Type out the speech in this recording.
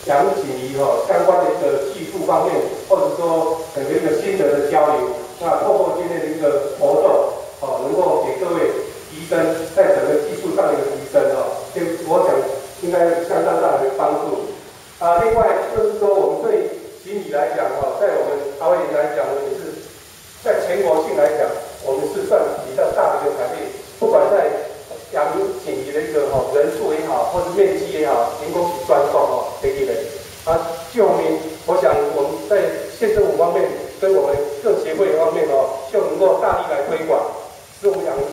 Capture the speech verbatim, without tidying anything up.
杨锦怡哈相关的一个技术方面，或者说整个一个心得的交流。那透过今天的一个活动，哦，能够给各位提升在整个技术上的一个提升哦，就我想应该相当大的帮助。啊，另外就是说，我们对锦鲤来讲哈，在我们桃园来讲，也是在全国性来讲，我们是算比较大的一个产业，不管在养锦鲤的一个哈人数也好，或是面积也好，人工是专供哦，这一类。啊，就我们我想我们在县政府方面跟我们各协会方面哦，就能够大力来推广，使我们养